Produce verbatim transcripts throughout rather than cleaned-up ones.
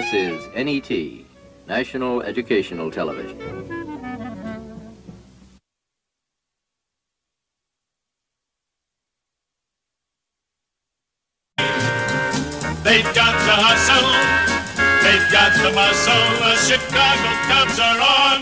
This is N E T, National Educational Television. They've got the hustle, they've got the muscle, the Chicago Cubs are on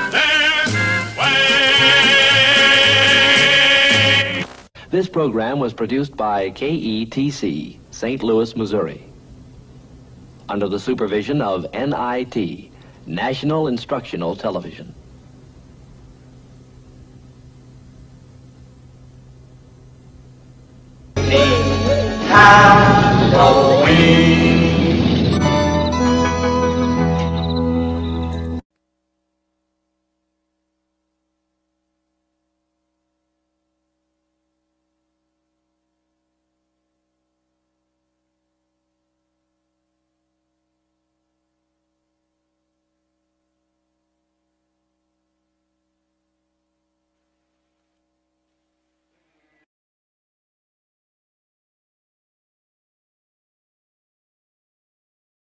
their way. This program was produced by K E T C, Saint Louis, Missouri, under the supervision of N I T, National Instructional Television.